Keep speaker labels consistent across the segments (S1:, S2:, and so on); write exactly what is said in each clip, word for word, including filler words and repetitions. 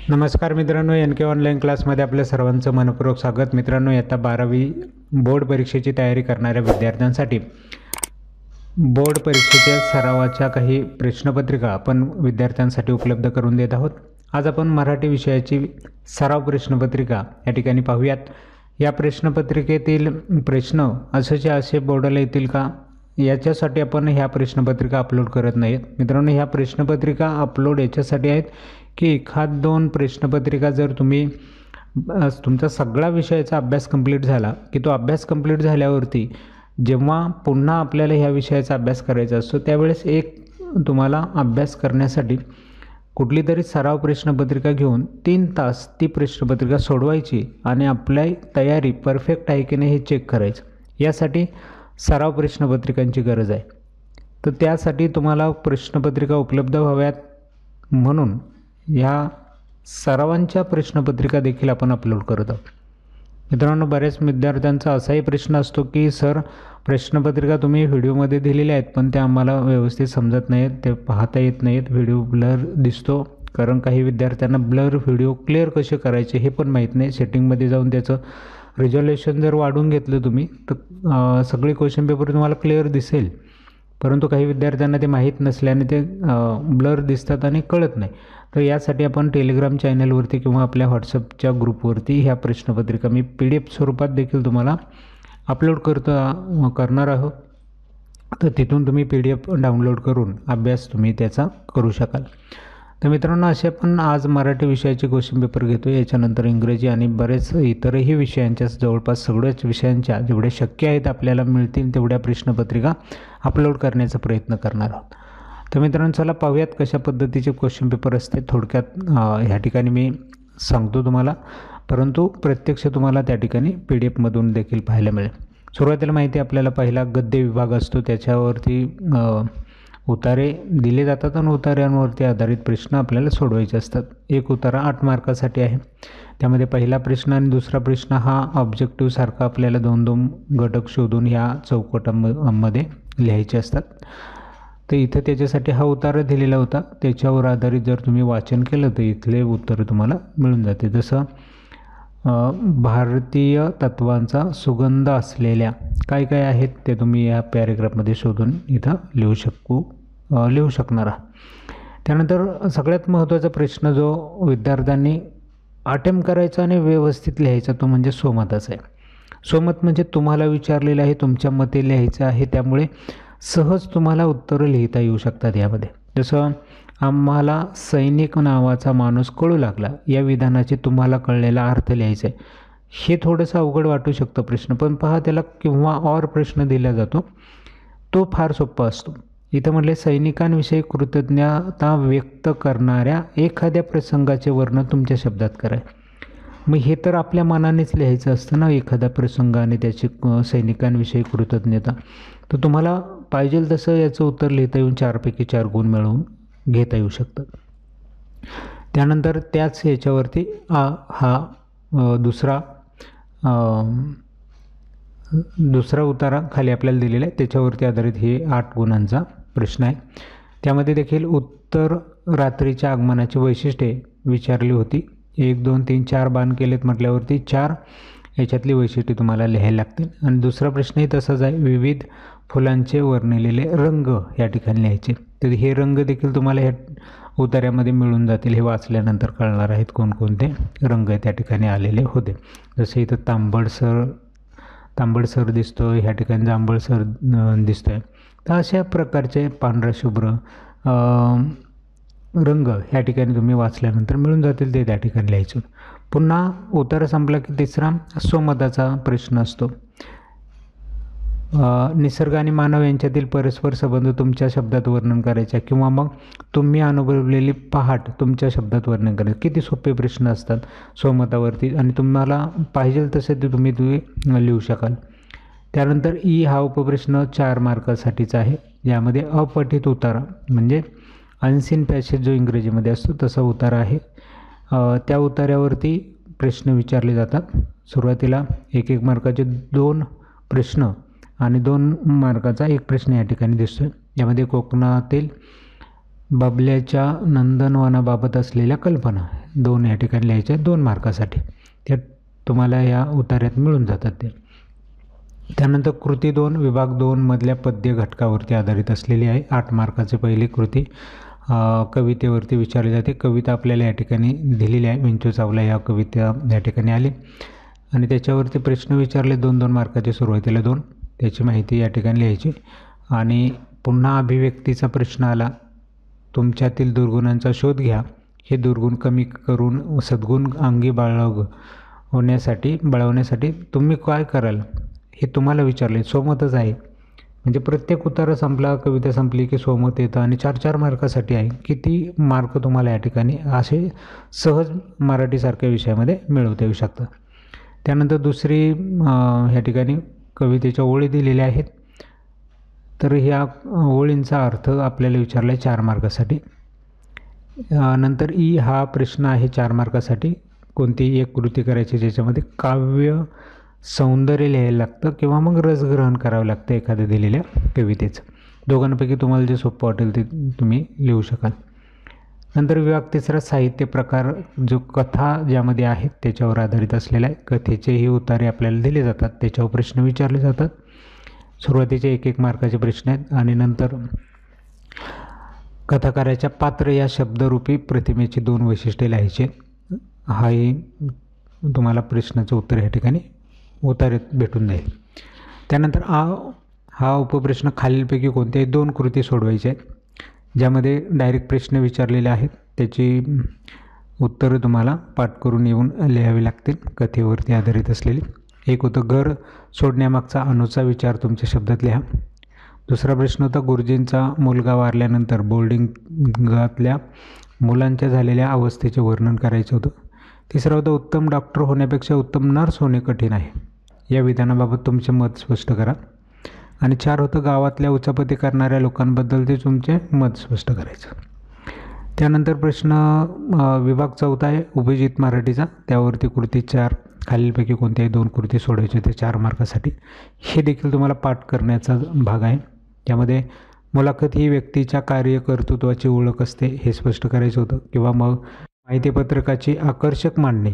S1: नमस्कार मित्रांनो, एन के ऑनलाईन क्लासमध्ये आपल्या सर्वांचं मनपूर्वक स्वागत। मित्रांनो, आता बारावी बोर्ड परीक्षेची तयारी करणाऱ्या विद्यार्थ्यांसाठी बोर्ड परीक्षेच्या सरावाच्या काही प्रश्नपत्रिका आपण विद्यार्थ्यांसाठी उपलब्ध करून देत आहोत। आज आपण मराठी विषयाची सराव प्रश्नपत्रिका या ठिकाणी पाहूयात। या प्रश्नपत्रिकेतील प्रश्न असेचे असे बोर्डाला येतील का, याच्यासाठी आपण ह्या प्रश्नपत्रिका अपलोड करत नाहीत। मित्रांनो, ह्या प्रश्नपत्रिका अपलोड याच्यासाठी आहेत की एखाद दोन प्रश्नपत्रिका जर तुम्ही तुमचा सगळा विषयाचा अभ्यास कंप्लीट झाला की तो अभ्यास कंप्लीट झाल्यावरती जेव्हा पुन्हा आपल्याला ह्या विषयाचा अभ्यास करायचा असतो त्यावेळेस एक तुम्हाला अभ्यास करण्यासाठी कुठली तरी सराव प्रश्नपत्रिका घेऊन तीन तास ती प्रश्नपत्रिका सोडवायची आणि आपली तयारी परफेक्ट आहे की नाही हे चेक करायचं। यासाठी सराव प्रश्नपत्रिकांची गरज आहे। तर त्यासाठी तुम्हाला प्रश्नपत्रिका उपलब्ध व्हाव्यात म्हणून या सरावांच्या प्रश्नपत्रिका देखील आपण अपलोड करत आहोत। मित्रांनो, बऱ्याच विद्यार्थ्यांचा असाही प्रश्न असतो की सर, प्रश्नपत्रिका तुम्ही व्हिडिओमध्ये दिलेल्या आहेत पण त्या आम्हाला व्यवस्थित समजत नाहीत, ते पाहता येत नाहीत, व्हिडिओ ब्लर दिसतो। कारण काही विद्यार्थ्यांना ब्लर व्हिडिओ क्लिअर कसे करायचे हे पण माहीत नाही। सेटिंगमध्ये जाऊन त्याचं रिझोल्युशन जर वाढवून घेतलं तुम्ही तर सगळे क्वेश्चन पेपर तुम्हाला क्लिअर दिसेल, परंतु काही विद्यार्थ्यांना ते माहीत नसल्याने ते ब्लर दिसतात आणि कळत नाही। तर यासाठी आपण टेलिग्राम चॅनलवरती किंवा आपल्या व्हॉट्सअपच्या ग्रुपवरती ह्या प्रश्नपत्रिका मी पी डी एफ स्वरूपात देखील तुम्हाला अपलोड करतो करणार आहोत। तर तिथून तुम्ही पी डी एफ डाउनलोड करून अभ्यास तुम्ही त्याचा करू शकाल। तर मित्रांनो, असे आपण आज मराठी विषयाचे क्वेश्चन पेपर घेतो, याच्यानंतर इंग्रजी आणि बरेच इतरही विषयांच्या जवळपास सगळ्याच विषयांच्या जेवढे शक्य आहेत आपल्याला मिळतील तेवढ्या प्रश्नपत्रिका अपलोड करण्याचा प्रयत्न करणार आहोत। तर मित्रांनो, चला पाहूयात कशा पद्धतीचे क्वेश्चन पेपर असते। थोडक्यात ह्या ठिकाणी मी सांगतो तुम्हाला, परंतु प्रत्यक्ष तुम्हाला त्या ठिकाणी पी डी एफमधून देखील पाहायला मिळेल। सुरुवातीला माहिती आपल्याला पहिला गद्य विभाग असतो, त्याच्यावरती उतारे दिले जातात आणि उतार्यांवरती आधारित प्रश्न आपल्याला सोडवायचे असतात। एक उतारा आठ मार्कासाठी आहे, त्यामध्ये पहिला प्रश्न आणि दुसरा प्रश्न हा ऑब्जेक्टिव्ह सारखा आपल्याला दोन दोन घटक शोधून ह्या चौकटांमध्ये लिहायचे असतात। तर इथं त्याच्यासाठी हा उतारा दिलेला होता, त्याच्यावर आधारित जर तुम्ही वाचन केलं तर इथले उत्तर तुम्हाला मिळून जाते। जसं भारतीय तत्वांचा सुगंध असलेल्या काय काय आहेत ते तुम्ही या पॅरेग्राफमध्ये शोधून इथं लिहू शकू लिहू शकणार आहात। त्यानंतर सगळ्यात महत्त्वाचा प्रश्न जो विद्यार्थ्यांनी अटेम्प्ट करायचा आणि व्यवस्थित लिहायचा तो म्हणजे स्वमताचा आहे। स्वमत म्हणजे तुम्हाला विचारलेलं आहे, तुमच्या मते लिहायचं आहे, त्यामुळे सहज तुम्हाला उत्तरं लिहिता येऊ शकतात यामध्ये। जसं आम्हाला सैनिक नावाचा माणूस कळू लागला या विधानाचे तुम्हाला कळलेला अर्थ लिहायचा आहे। हे थोडंसं अवघड वाटू शकतं प्रश्न, पण पहा त्याला किंवा और प्रश्न दिला जातो तो फार सोपा असतो। इथं म्हटले सैनिकांविषयी कृतज्ञता व्यक्त करणाऱ्या एखाद्या प्रसंगाचे वर्णन तुमच्या शब्दात करा। मग हे तर आपल्या मनानेच लिहायचं असतं ना, एखादा प्रसंग आणि त्याची सैनिकांविषयी कृतज्ञता। तर तुम्हाला पाहिजे तसं याचं उत्तर लिहिता येऊन चारपैकी चार गुण मिळवून घेता येऊ शकतात। त्यानंतर त्याच याच्यावरती आ हा दुसरा दुसरा उतारा खाली आपल्याला दिलेला आहे, त्याच्यावरती आधारित हे आठ गुणांचा प्रश्न आहे। त्यामध्ये देखील उत्तर रात्रीच्या आगमनाची वैशिष्ट्ये विचारली होती। एक दोन तीन चार बाण केलेत म्हटल्यावरती चार याच्यातली वैशिष्ट्ये तुम्हाला लिहायला लागतील। आणि दुसरा प्रश्नही तसाच आहे, विविध फुलांचे वर्णिलेले रंग या ठिकाणी लिहायचे। तर हे रंग देखील तुम्हाला ह्या उतार्यामध्ये मिळून जातील, हे वाचल्यानंतर कळणार आहेत कोणकोणते रंग त्या ठिकाणी आलेले होते। जसे इथं तांबडसर तांबडसर दिसतो, ह्या ठिकाणी जांभळसर दिसतो आहे। तर अशा प्रकारचे पांढरा शुभ्र रंग ह्या ठिकाणी तुम्ही वाचल्यानंतर मिळून जातील, ते त्या ठिकाणी लिहायचं। पुन्हा उतारा संपला की तिसरा स्वमताचा प्रश्न असतो। निसर्ग आणि मानव यांच्यातील परस्पर संबंध तुमच्या शब्दात वर्णन करायचा किंवा मग तुम्ही अनुभवलेली पहाट तुमच्या शब्दात वर्णन करायचं। किती सोपे प्रश्न असतात स्वमतावरती आणि तुम्हाला पाहिजे तसे ते तुम्ही तुम्ही लिहू शकाल। त्यानंतर ई हा उपप्रश्न चार मार्कासाठीचा आहे, यामध्ये अपठित उतारा म्हणजे अनसीन पॅसेज जो इंग्रजीमध्ये असतो तसा उतारा आहे। त्या उतार्यावरती प्रश्न विचारले जातात। सुरुवातीला एक एक मार्काचे दोन प्रश्न आणि दोन मार्काचा एक प्रश्न या ठिकाणी दिसतो। यामध्ये कोकणातील बबल्याच्या नंदनवनाबाबत असलेल्या कल्पना दोन या ठिकाणी लिहायच्या दोन मार्कासाठी. त्या तुम्हाला या उतार्यात मिळून जातात ते. त्यानंतर कृती दोन विभाग दोन मधल्या पद्य घटकावरती आधारित असलेली आहे. आठ मार्काची पहिली कृती कवितेवरती विचारली जाते. कविता आपल्याला या ठिकाणी दिलेली आहे. विंचू चावला या कविता या ठिकाणी आली आणि त्याच्यावरती प्रश्न विचारले दोन दोन मार्काचे सुरुवातीला दोन, त्याची माहिती या ठिकाणी लिहायची. आणि पुन्हा अभिव्यक्तीचा प्रश्न आला, तुमच्यातील दुर्गुणांचा शोध घ्या. हे दुर्गुण कमी करून सद्गुण अंगी बाळग होण्यासाठी बळवण्यासाठी तुम्ही काय कराल हे तुम्हाला विचारले. स्वमतच आहे म्हणजे प्रत्येक उत्तर संपला, कविता संपली की स्वमत येतं आणि चार चार मार्कासाठी आहे. किती मार्क तुम्हाला या ठिकाणी असे सहज मराठीसारख्या विषयामध्ये मिळवता येऊ शकतात. त्यानंतर दुसरी ह्या ठिकाणी कवितेच्या ओळी दिलेल्या आहेत. तर ह्या ओळींचा अर्थ आपल्याला विचारला आहे चार मार्कासाठी. नंतर ई हा प्रश्न आहे चार मार्कासाठी. कोणतीही एक कृती करायची ज्याच्यामध्ये काव्य सौंदर्य लिहायला लागतं किंवा मग रसग्रहण करावं लागतं एखाद्या दिलेल्या कवितेचं. दोघांपैकी तुम्हाला जे सोपं वाटेल ते तुम्ही लिहू शकाल. नंतर विभाग तिसरा साहित्य प्रकार जो कथा ज्यामध्ये आहेत त्याच्यावर आधारित असलेला आहे. कथेचेही उतारे आपल्याला दिले जातात, त्याच्यावर प्रश्न विचारले जातात. सुरुवातीचे एक एक मार्काचे प्रश्न आहेत आणि नंतर कथाकाराच्या पात्र या शब्दरूपी प्रतिमेची दोन वैशिष्ट्ये लिहायची. हाही तुम्हाला प्रश्नाचं उत्तर या ठिकाणी उतार्यात भेटून जाईल. त्यानंतर आ हा उपप्रश्न खालीलपैकी कोणत्याही दोन कृती सोडवायच्या आहेत ज्यामध्ये डायरेक्ट प्रश्न विचारलेले आहेत. त्याची उत्तरं तुम्हाला पाठ करून येऊन लिहावी लागतील कथेवरती आधारित असलेली. एक होतं घर सोडण्यामागचा अनुचा विचार तुमच्या शब्दात लिहा. दुसरा प्रश्न होता गुरुजींचा मुलगा वारल्यानंतर बोर्डिंगातल्या मुलांच्या झालेल्या अवस्थेचे वर्णन करायचं होतं. तिसरा होता उत्तम डॉक्टर होण्यापेक्षा उत्तम नर्स होणे कठीण आहे, या विधानाबाबत तुमचे मत स्पष्ट करा. आणि चार होतं गावातल्या उचापती करणाऱ्या लोकांबद्दल ते तुमचे मत स्पष्ट करायचं. त्यानंतर प्रश्न विभाग चौथा आहे उपजित मराठीचा, त्यावरती कृती चार खालीलपैकी कोणत्याही दोन कृती सोडायचे ते चार मार्कासाठी. हे देखील तुम्हाला पाठ करण्याचा भाग आहे. त्यामध्ये मुलाखत ही व्यक्तीच्या कार्यकर्तृत्वाची ओळख असते हे स्पष्ट करायचं होतं किंवा मग माहितीपत्रकाची आकर्षक मांडणी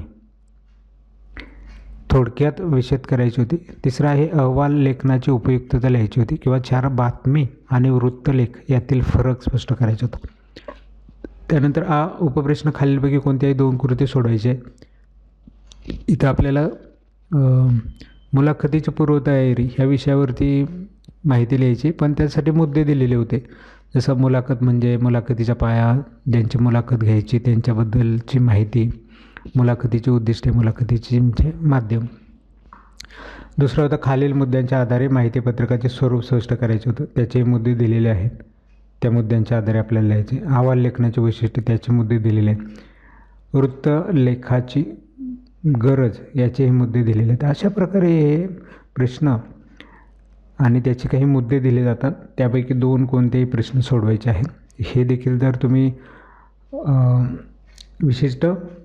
S1: थोडक्यात विशद करायची होती. तिसरं आहे अहवाल लेखनाची उपयुक्तता लिहायची होती किंवा चार बातमी आणि वृत्तलेख यातील फरक स्पष्ट करायचा होता. त्यानंतर आ उपप्रश्न खालीलपैकी कोणत्याही दोन कृती सोडवायचे. इथं आपल्याला मुलाखतीची पूर्वतयारी ह्या विषयावरती माहिती लिहायची, पण त्यासाठी मुद्दे दिलेले होते. जसं मुलाखत म्हणजे मुलाखतीचा पाया, ज्यांची मुलाखत घ्यायची त्यांच्याबद्दलची माहिती, मुलाखतीची उद्दिष्टे, मुलाखतीची म्हणजे माध्यम. दुसरं होतं खालील मुद्द्यांच्या आधारे माहितीपत्रकाचे स्वरूप स्पष्ट करायचे होतं, त्याचे मुद्दे दिलेले आहेत, त्या मुद्द्यांच्या आधारे आपल्याला लिहायचे. अहवाल लेखनाचे वैशिष्ट्य त्याचे मुद्दे दिलेले आहेत. वृत्तलेखाची गरज याचेही मुद्दे दिलेले आहेत. अशा प्रकारे हे प्रश्न आणि त्याचे काही मुद्दे दिले जातात. त्यापैकी दोन कोणतेही प्रश्न सोडवायचे आहेत. हे देखील जर तुम्ही विशिष्ट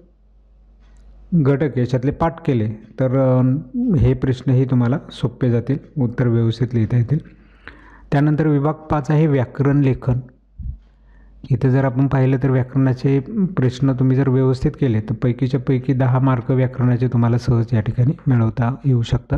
S1: घटक याच्यातले पाठ केले तर हे प्रश्नही तुम्हाला सोपे जातील, उत्तर व्यवस्थित लिहिता येतील. त्यानंतर विभाग पाच आहे व्याकरण लेखन. इथे जर आपण पाहिलं तर व्याकरणाचे प्रश्न तुम्ही जर व्यवस्थित केले तर पैकीच्या पैकी दहा मार्क व्याकरणाचे तुम्हाला सहज या ठिकाणी मिळवता येऊ शकतात.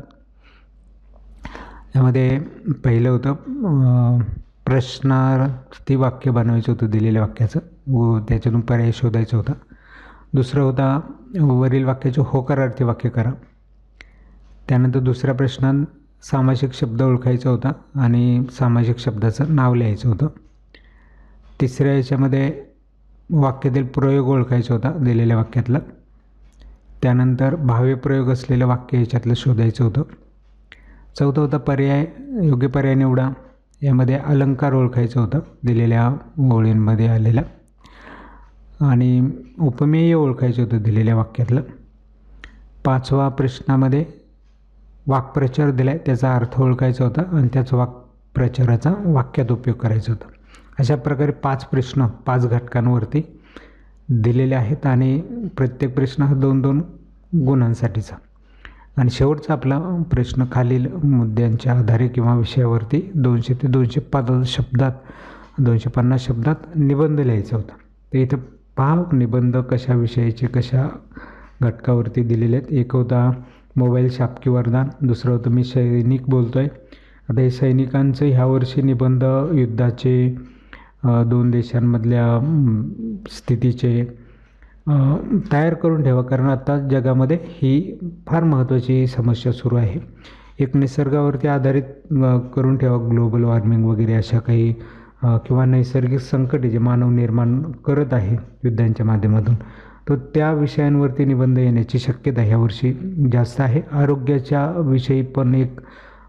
S1: यामध्ये पहिलं होतं प्रश्नार्थी वाक्य बनवायचं होतं दिलेल्या वाक्याचं व त्याच्यातून पर्याय शोधायचा होता. दुसरं होता वरील वाक्याचे होकारार्थी वाक्य करा. त्यानंतर दुसऱ्या प्रश्नात सामासिक शब्द ओळखायचा होता आणि सामासिक शब्दाचं नाव लिहायचं होतं. तिसऱ्या याच्यामध्ये वाक्यातील प्रयोग ओळखायचा होता दिलेल्या वाक्यातला. त्यानंतर भावे प्रयोग असलेलं वाक्य याच्यातलं शोधायचं होतं. चौथं होतं पर्याय, योग्य पर्याय निवडा. यामध्ये अलंकार ओळखायचं होतं दिलेल्या ओळींमध्ये आलेला. आणि उपमेय ओळखायचं होतं दिलेल्या वाक्यातलं. पाचवा प्रश्नामध्ये वाक्प्रचार दिला आहे त्याचा अर्थ ओळखायचा होता आणि त्याच वाक्प्रचाराचा वाक्यात उपयोग करायचा होता. अशा प्रकारे पाच प्रश्न पाच घटकांवरती दिलेले आहेत आणि प्रत्येक प्रश्न हा दोन दोन गुणांसाठीचा. आणि शेवटचा आपला प्रश्न खालील मुद्द्यांच्या आधारे किंवा विषयावरती दोनशे ते दोनशे पाच शब्दात दोनशे पन्नास शब्दात निबंध लिहायचा होता. तर इथं पहा निबंध कशा विषयाचे कशा घटकावरती दिलेले आहेत. एक होता मोबाईल शापकी वरदान, दुसरं होतं मी सैनिक बोलतो आहे. आता हे सैनिकांचं ह्या वर्षी निबंध युद्धाचे, दोन देशांमधल्या स्थितीचे तयार करून ठेवा, कारण आता जगामध्ये ही फार महत्त्वाची समस्या सुरू आहे. एक निसर्गावरती आधारित करून ठेवा, ग्लोबल वॉर्मिंग वगैरे अशा काही किंवा नैसर्गिक संकटे जे मानव निर्माण करत आहे युद्धांच्या माध्यमातून, तर त्या विषयांवरती निबंध येण्याची शक्यता ह्या वर्षी जास्त आहे. आरोग्याच्या विषयी पण एक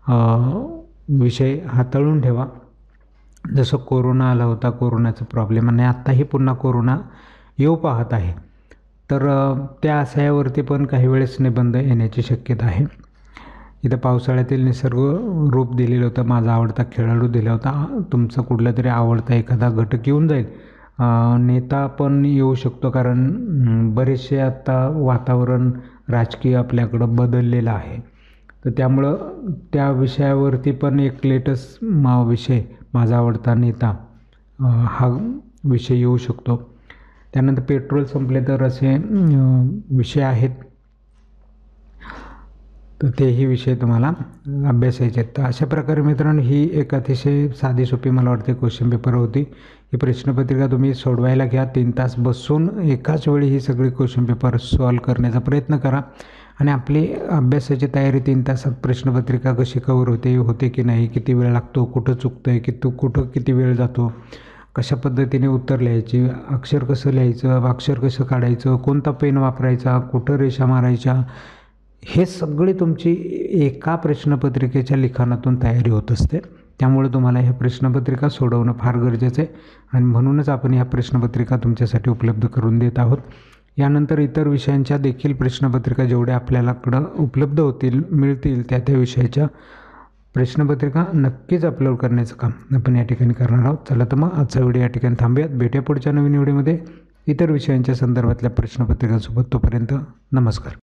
S1: विषय हाताळून ठेवा. जसं कोरोना आला होता, कोरोनाचा प्रॉब्लेम आणि आत्ताही पुन्हा कोरोना येऊ पाहत आहे, तर त्या आशयावरती पण काही वेळेस निबंध येण्याची शक्यता आहे. इथं पावसाळ्यातील निसर्ग रूप दिलेलं होतं, माझा आवडता खेळाडू दिला होता, तुमचा कुठला तरी आवडता एखादा घटक येऊन जाईल. नेता पण येऊ शकतो, कारण बरेचसे आत्ता वातावरण राजकीय आपल्याकडं बदललेलं आहे, तर त्यामुळं त्या विषयावरती पण एक लेटेस्ट विषय माझा आवडता नेता हा विषय येऊ शकतो. त्यानंतर पेट्रोल संपले तर असे विषय आहेत, तर तेही विषय तुम्हाला अभ्यासायचे आहेत. तर अशा प्रकारे मित्रांनो ही एक अतिशय साधी सोपी मला वाटते क्वेश्चन पेपर होती. ही प्रश्नपत्रिका तुम्ही सोडवायला घ्या, तीन तास बसून एकाच वेळी ही सगळी क्वेश्चन पेपर सॉल्व करण्याचा प्रयत्न करा आणि आपली अभ्यासाची तयारी तीन तासात प्रश्नपत्रिका कशी कवर होते होते की नाही, किती वेळ लागतो, कुठं चुकतं आहे, किती कुठं किती वेळ जातो, कशा पद्धतीने उत्तर लिहायची, अक्षर कसं लिहायचं, अक्षर कसं काढायचं, कोणता पेन वापरायचा, कुठं रेषा मारायच्या, हे सगळी तुमची एका प्रश्नपत्रिकेच्या लिखाणातून तयारी होत असते. त्यामुळे तुम्हाला ह्या प्रश्नपत्रिका सोडवणं फार गरजेचं आहे आणि म्हणूनच आपण ह्या प्रश्नपत्रिका तुमच्यासाठी उपलब्ध करून देत आहोत. यानंतर इतर विषयांच्या देखील प्रश्नपत्रिका जेवढ्या आपल्याकडं उपलब्ध होतील मिळतील त्या त्या विषयाच्या प्रश्नपत्रिका नक्कीच अपलोड करण्याचं काम आपण या ठिकाणी करणार आहोत. चला तर मग आजचा व्हिडिओ या ठिकाणी थांबूयात. भेटूया पुढच्या नवीन व्हिडिओमध्ये इतर विषयांच्या संदर्भातल्या प्रश्नपत्रिकांसोबत. तोपर्यंत नमस्कार.